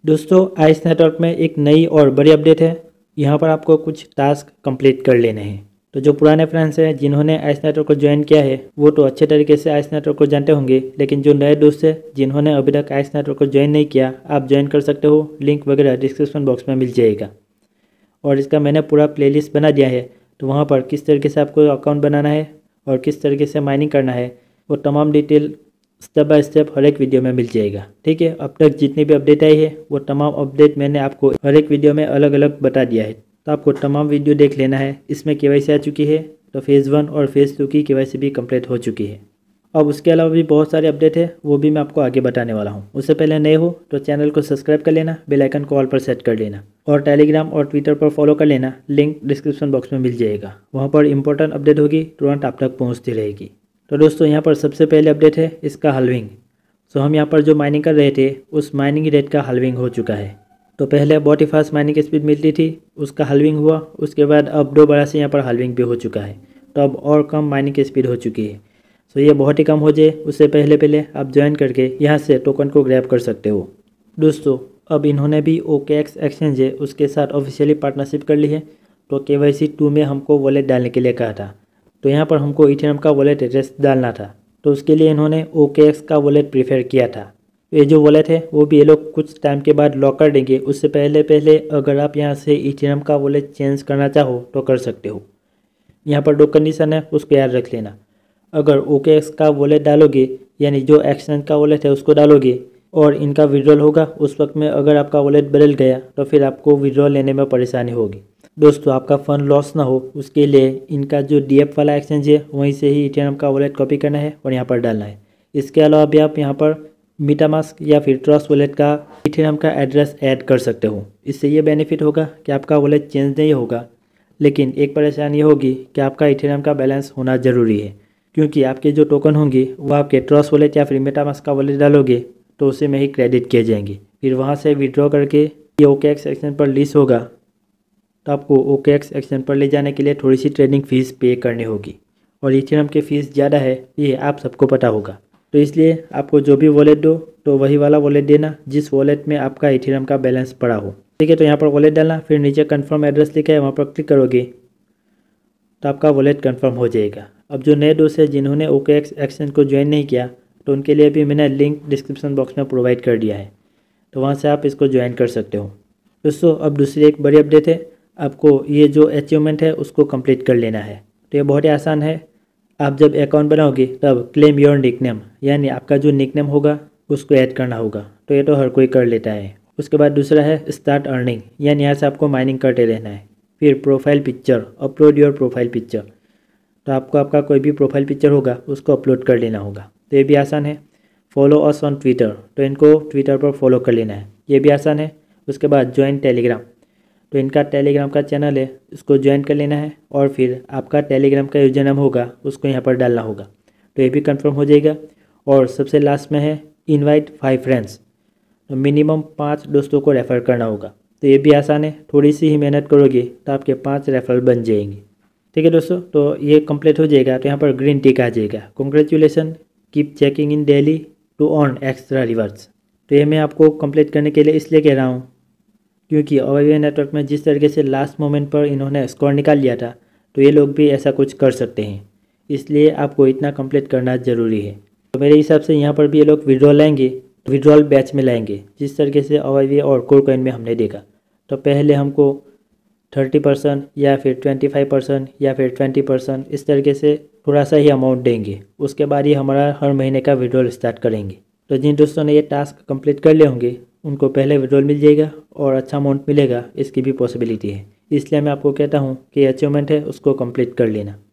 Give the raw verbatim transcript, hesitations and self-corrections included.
दोस्तों ice network में एक नई और बड़ी अपडेट है। यहाँ पर आपको कुछ टास्क कंप्लीट कर लेने हैं। तो जो पुराने फ्रेंड्स हैं जिन्होंने आइस नेटवर्क को ज्वाइन किया है वो तो अच्छे तरीके से आइस नेटवर्क को जानते होंगे, लेकिन जो नए दोस्त हैं जिन्होंने अभी तक आइस नेटवर्क को ज्वाइन नहीं किया, आप ज्वाइन कर सकते हो। लिंक वगैरह डिस्क्रिप्शन बॉक्स में मिल जाएगा और इसका मैंने पूरा प्लेलिस्ट बना दिया है। तो वहाँ पर किस तरीके से आपको अकाउंट बनाना है और किस तरीके से माइनिंग करना है वो तमाम डिटेल स्टेप बाय स्टेप हर एक वीडियो में मिल जाएगा। ठीक है, अब तक जितनी भी अपडेट आई है वो तमाम अपडेट मैंने आपको हर एक वीडियो में अलग अलग बता दिया है। तो आपको तमाम वीडियो देख लेना है। इसमें केवाईसी आ चुकी है, तो फेज़ वन और फेज़ टू की केवाईसी भी कंप्लीट हो चुकी है। अब उसके अलावा भी बहुत सारे अपडेट है, वो भी मैं आपको आगे बताने वाला हूँ। उससे पहले नए हो तो चैनल को सब्सक्राइब कर लेना, बेल आइकन को ऑल पर सेट कर लेना और टेलीग्राम और ट्विटर पर फॉलो कर लेना। लिंक डिस्क्रिप्शन बॉक्स में मिल जाएगा। वहाँ पर इंपॉर्टेंट अपडेट होगी, तुरंत आप तक पहुँचती रहेगी। तो दोस्तों यहाँ पर सबसे पहले अपडेट है इसका हल्विंग। सो हम यहाँ पर जो माइनिंग कर रहे थे उस माइनिंग रेट का हल्विंग हो चुका है। तो पहले बहुत ही फास्ट माइनिंग स्पीड मिलती थी, उसका हल्विंग हुआ। उसके बाद अब दो बार से यहाँ पर हल्विंग भी हो चुका है, तो अब और कम माइनिंग की स्पीड हो चुकी है। सो ये बहुत ही कम हो जाए उससे पहले पहले आप ज्वाइन करके यहाँ से टोकन को ग्रैब कर सकते हो। दोस्तों अब इन्होंने भी ओकेएक्स एक्सचेंज है उसके साथ ऑफिशियली पार्टनरशिप कर ली है। तो केवाईसी टू में हमको वॉलेट डालने के लिए कहा था, तो यहाँ पर हमको इथेरियम का वॉलेट एड्रेस डालना था। तो उसके लिए इन्होंने ओकेएक्स का वॉलेट प्रीफर किया था। ये जो वॉलेट है वो भी ये लोग कुछ टाइम के बाद लॉक कर देंगे। उससे पहले पहले अगर आप यहाँ से इथेरियम का वॉलेट चेंज करना चाहो तो कर सकते हो। यहाँ पर दो कंडीशन है, उसको याद रख लेना। अगर ओकेएक्स का वॉलेट डालोगे यानी जो एक्सचेंज का वॉलेट है उसको डालोगे और इनका विड्रॉल होगा, उस वक्त में अगर आपका वॉलेट बदल गया तो फिर आपको विड्रॉल लेने में परेशानी होगी। दोस्तों आपका फंड लॉस ना हो उसके लिए इनका जो डीएफ वाला एक्सचेंज है वहीं से ही इथेरियम का वॉलेट कॉपी करना है और यहाँ पर डालना है। इसके अलावा भी आप यहाँ पर मीटामास्क या फिर ट्रस्ट वॉलेट का इथेरियम का एड्रेस ऐड कर सकते हो। इससे ये बेनिफिट होगा कि आपका वॉलेट चेंज नहीं होगा, लेकिन एक परेशानी होगी कि आपका इथेरियम का बैलेंस होना ज़रूरी है, क्योंकि आपके जो टोकन होंगे वो आपके ट्रस्ट वॉलेट या फिर मीटामास्क का वॉलेट डालोगे तो उसी में ही क्रेडिट किए जाएंगे। फिर वहाँ से विड्रॉ करके ये ओकेएक्स एक्सचेंज पर लिस्ट होगा, तो आपको ओकेएक्स एक्सचेंज पर ले जाने के लिए थोड़ी सी ट्रेडिंग फ़ीस पे करनी होगी और इथेरियम की फ़ीस ज़्यादा है, ये आप सबको पता होगा। तो इसलिए आपको जो भी वॉलेट दो तो वही वाला वॉलेट देना जिस वॉलेट में आपका इथेरियम का बैलेंस पड़ा हो। ठीक है, तो यहाँ पर वॉलेट डालना, फिर नीचे कंफर्म एड्रेस लिखा है वहाँ पर क्लिक करोगे तो आपका वॉलेट कंफर्म हो जाएगा। अब जो नए दोस्त हैं जिन्होंने ओकेएक्स एक्सचेंज को ज्वाइन नहीं किया तो उनके लिए भी मैंने लिंक डिस्क्रिप्शन बॉक्स में प्रोवाइड कर दिया है, तो वहाँ से आप इसको ज्वाइन कर सकते हो। दोस्तों अब दूसरी एक बड़ी अपडेट है, आपको ये जो अचीवमेंट है उसको कंप्लीट कर लेना है। तो ये बहुत ही आसान है। आप जब अकाउंट बनाओगे तब क्लेम योर निकनेम यानी आपका जो निकनेम होगा उसको ऐड करना होगा, तो ये तो हर कोई कर लेता है। उसके बाद दूसरा है स्टार्ट अर्निंग, यानी यहाँ से आपको माइनिंग करते रहना है। फिर profile picture, upload your profile picture, तो आपको आपका कोई भी प्रोफाइल पिक्चर होगा उसको अपलोड कर लेना होगा, तो ये भी आसान है। फॉलो अस ऑन ट्विटर, तो इनको ट्विटर पर फॉलो कर लेना है, ये भी आसान है। उसके बाद ज्वाइन टेलीग्राम, तो इनका टेलीग्राम का चैनल है उसको ज्वाइन कर लेना है और फिर आपका टेलीग्राम का यूजर नेम होगा उसको यहाँ पर डालना होगा, तो ये भी कंफर्म हो जाएगा। और सबसे लास्ट में है इनवाइट फाइव फ्रेंड्स, तो मिनिमम पाँच दोस्तों को रेफ़र करना होगा, तो ये भी आसान है। थोड़ी सी ही मेहनत करोगे तो आपके पाँच रेफरल बन जाएंगे। ठीक है दोस्तों, तो ये कंप्लीट हो जाएगा तो यहाँ पर ग्रीन टिक आ जाएगा, congratulation, keep checking in daily to earn extra rewards. तो ये मैं आपको कंप्लीट करने के लिए इसलिए कह रहा हूँ क्योंकि ओवाईवी नेटवर्क में जिस तरीके से लास्ट मोमेंट पर इन्होंने स्कोर निकाल लिया था, तो ये लोग भी ऐसा कुछ कर सकते हैं, इसलिए आपको इतना कंप्लीट करना ज़रूरी है। तो मेरे हिसाब से यहाँ पर भी ये लोग विड्रॉल लाएंगे, विड्रॉल बैच में लाएंगे जिस तरीके से ओवाईवी और कोरकॉइन में हमने देखा। तो पहले हमको थर्टी परसेंट या फिर ट्वेंटी फाइव परसेंट या फिर ट्वेंटी परसेंट इस तरीके से थोड़ा सा ही अमाउंट देंगे, उसके बाद ही हमारा हर महीने का विड्रॉल स्टार्ट करेंगे। तो जिन दोस्तों ने ये टास्क कंप्लीट कर लिए होंगे उनको पहले विड्रॉल मिल जाएगा और अच्छा अमाउंट मिलेगा, इसकी भी पॉसिबिलिटी है। इसलिए मैं आपको कहता हूँ कि अचीवमेंट है उसको कंप्लीट कर लेना।